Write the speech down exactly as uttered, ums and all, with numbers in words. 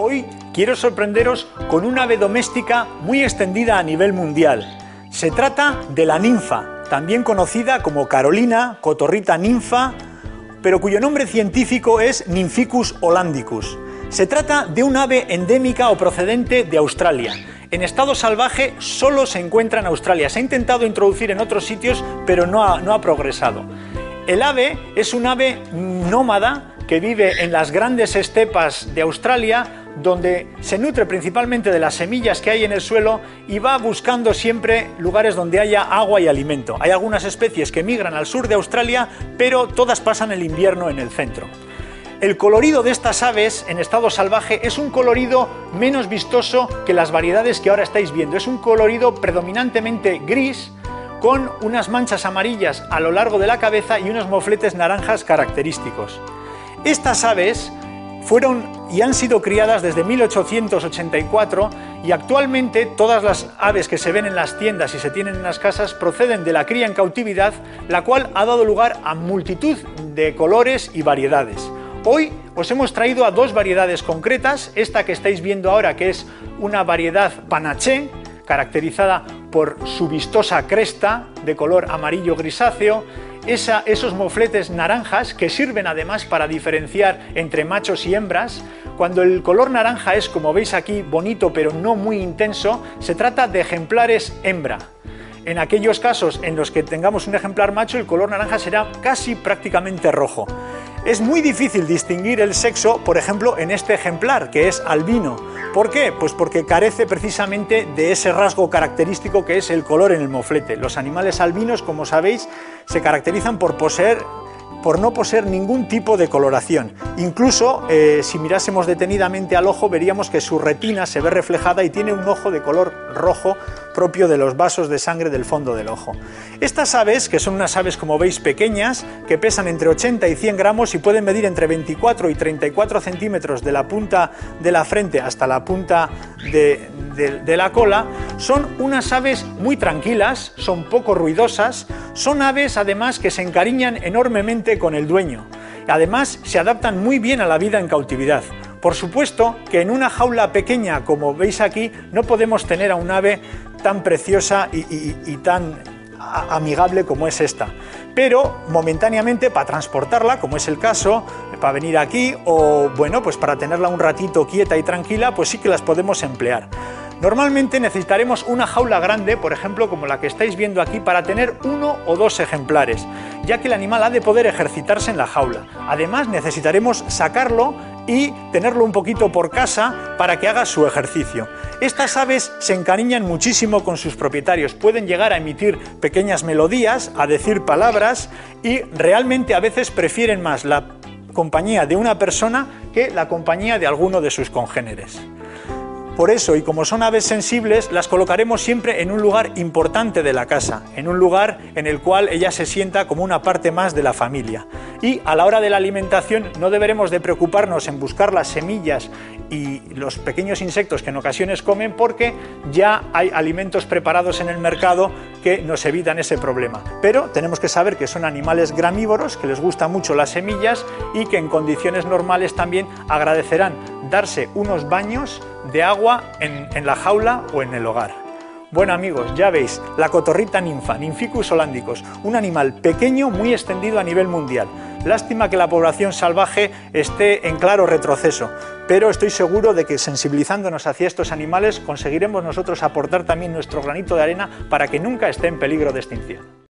Hoy quiero sorprenderos con un ave doméstica muy extendida a nivel mundial. Se trata de la ninfa, también conocida como Carolina, cotorrita ninfa, pero cuyo nombre científico es Nymphicus hollandicus. Se trata de un ave endémica o procedente de Australia. En estado salvaje solo se encuentra en Australia. Se ha intentado introducir en otros sitios, pero no ha, no ha progresado. El ave es un ave nómada que vive en las grandes estepas de Australia, donde se nutre principalmente de las semillas que hay en el suelo y va buscando siempre lugares donde haya agua y alimento. Hay algunas especies que migran al sur de Australia, pero todas pasan el invierno en el centro. El colorido de estas aves en estado salvaje es un colorido menos vistoso que las variedades que ahora estáis viendo. Es un colorido predominantemente gris, con unas manchas amarillas a lo largo de la cabeza y unos mofletes naranjas característicos. Estas aves fueron y han sido criadas desde mil ochocientos ochenta y cuatro y actualmente todas las aves que se ven en las tiendas y se tienen en las casas proceden de la cría en cautividad, la cual ha dado lugar a multitud de colores y variedades. Hoy os hemos traído a dos variedades concretas, esta que estáis viendo ahora, que es una variedad panaché, caracterizada por su vistosa cresta de color amarillo grisáceo, esa, esos mofletes naranjas que sirven además para diferenciar entre machos y hembras. Cuando el color naranja es, como veis aquí, bonito pero no muy intenso, se trata de ejemplares hembra. En aquellos casos en los que tengamos un ejemplar macho, el color naranja será casi prácticamente rojo. Es muy difícil distinguir el sexo, por ejemplo, en este ejemplar, que es albino. ¿Por qué? Pues porque carece precisamente de ese rasgo característico que es el color en el moflete. Los animales albinos, como sabéis, se caracterizan por poseer por no poseer ningún tipo de coloración. Incluso, eh, si mirásemos detenidamente al ojo, veríamos que su retina se ve reflejada y tiene un ojo de color rojo propio de los vasos de sangre del fondo del ojo. Estas aves, que son unas aves, como veis, pequeñas, que pesan entre ochenta y cien gramos y pueden medir entre veinticuatro y treinta y cuatro centímetros de la punta de la frente hasta la punta de, de, de la cola, son unas aves muy tranquilas, son poco ruidosas, son aves además que se encariñan enormemente con el dueño. Además, se adaptan muy bien a la vida en cautividad. Por supuesto que en una jaula pequeña, como veis aquí, no podemos tener a un ave tan preciosa y, y, y tan amigable como es esta. Pero momentáneamente, para transportarla, como es el caso, para venir aquí o bueno, pues para tenerla un ratito quieta y tranquila, pues sí que las podemos emplear. Normalmente necesitaremos una jaula grande, por ejemplo, como la que estáis viendo aquí, para tener uno o dos ejemplares, ya que el animal ha de poder ejercitarse en la jaula. Además, necesitaremos sacarlo y tenerlo un poquito por casa para que haga su ejercicio. Estas aves se encariñan muchísimo con sus propietarios, pueden llegar a emitir pequeñas melodías, a decir palabras y realmente a veces prefieren más la compañía de una persona que la compañía de alguno de sus congéneres. Por eso, y como son aves sensibles, las colocaremos siempre en un lugar importante de la casa, en un lugar en el cual ella se sienta como una parte más de la familia. Y a la hora de la alimentación no deberemos de preocuparnos en buscar las semillas y los pequeños insectos que en ocasiones comen, porque ya hay alimentos preparados en el mercado que nos evitan ese problema. Pero tenemos que saber que son animales gramívoros, que les gustan mucho las semillas y que en condiciones normales también agradecerán darse unos baños de agua en, en la jaula o en el hogar. Bueno amigos, ya veis, la cotorrita ninfa, Nymphicus hollandicus, un animal pequeño muy extendido a nivel mundial. Lástima que la población salvaje esté en claro retroceso, pero estoy seguro de que sensibilizándonos hacia estos animales conseguiremos nosotros aportar también nuestro granito de arena para que nunca esté en peligro de extinción.